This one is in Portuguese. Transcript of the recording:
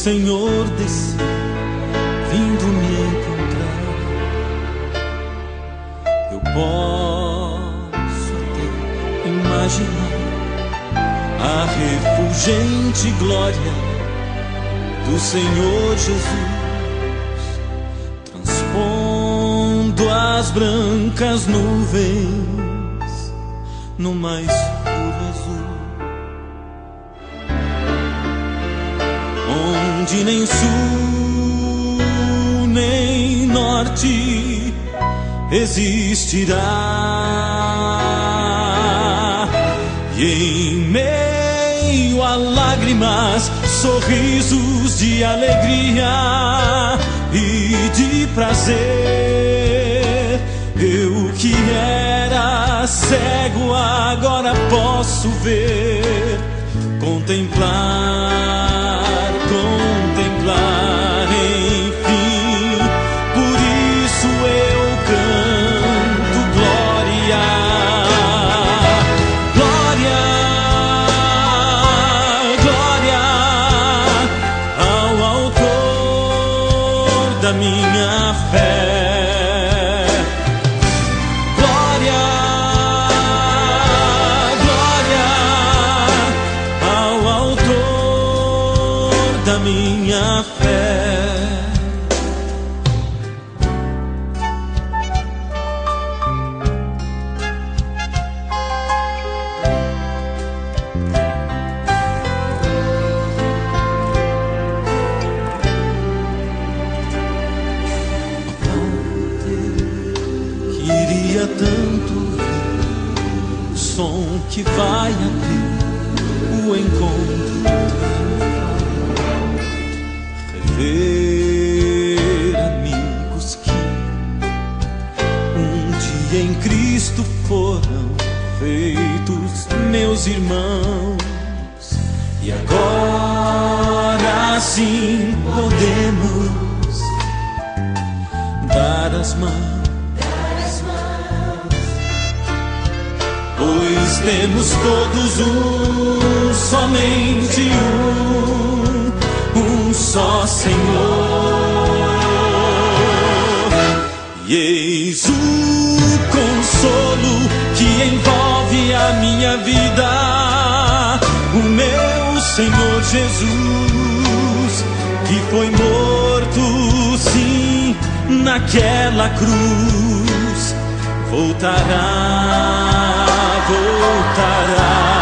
Senhor desceu, vindo me encontrar. Eu posso até imaginar a refulgente glória do Senhor Jesus, transpondo as brancas nuvens no mais puro azul, onde nem sul nem norte existirá. E em meio a lágrimas, sorrisos de alegria e de prazer. Eu que era cego agora posso ver, contemplar, contemplar, enfim. Por isso eu canto glória, glória, glória ao autor da minha fé. Glória, glória ao autor da minha fé. Queria tanto ouvir o som que vai abrir o encontro, rever amigos que um dia em Cristo foram feitos meus irmãos. E agora sim podemos dar as mãos, pois temos todos somente um só Senhor. E eis o consolo que envolve a minha vida, o meu Senhor Jesus, que foi morto, sim, naquela cruz, voltará, voltará.